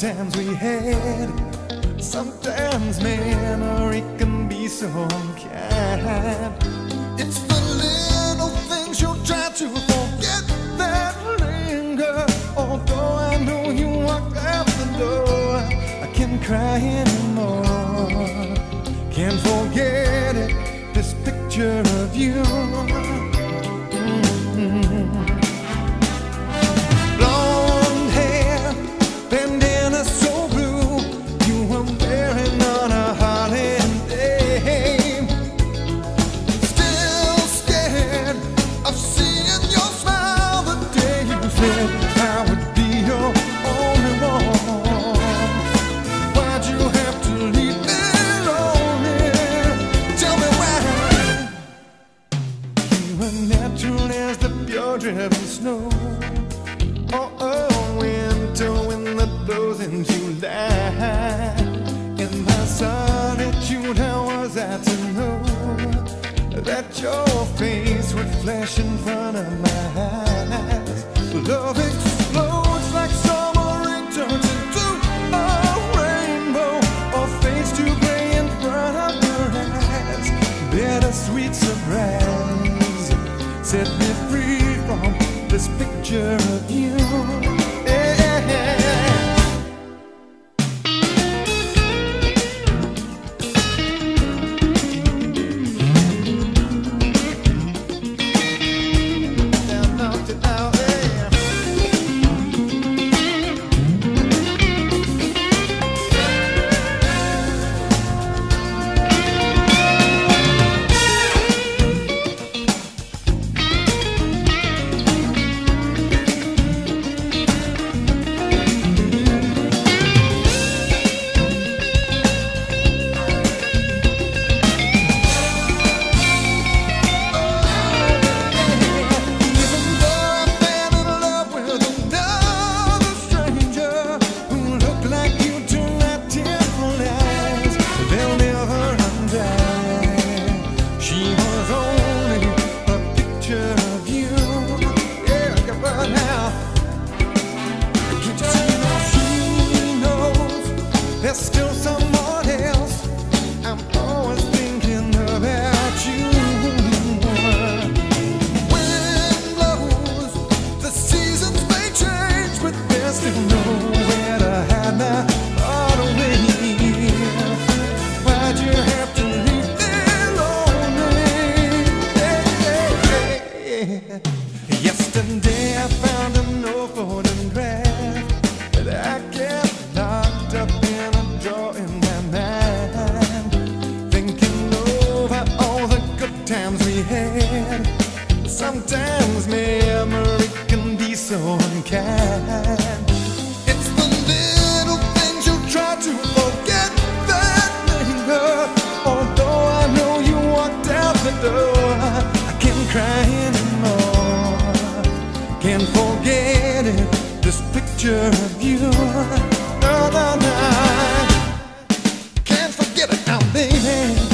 times we had. Sometimes memory can be so unkind. It's the little things you try to forget that linger. Although I know you walked out the door, I can't cry anymore. Can't forget it, this picture of you. Blonde hair, bandana so blue, you were wearing on a holiday. Still scared of seeing your smile the day you said I would be your only one. Why'd you have to leave me lonely? Tell me why. You were natural as the pure driven snow. Winter when the blows in July. In my solitude, how was I to know that your face would flash in front of my eyes? Love explodes like summer rain turns into a rainbow, or fades to gray in front of your eyes. Bittersweet surprise set me free from this picture of you. There's still someone else. I'm always thinking about you. Wind blows, the seasons may change, but there's still nowhere to hide my heart away. Why'd you have to leave me lonely? Yesterday I found an old photograph that I kept locked up in a drawer in my mind, thinking over all the good times we had. Sometimes memory can be so unkind. It's the little things you try to forget that linger. Although I know you walked out the door, I can't cry anymore. Can't forget it, this picture of you. No, no, no. Can't forget it now, baby.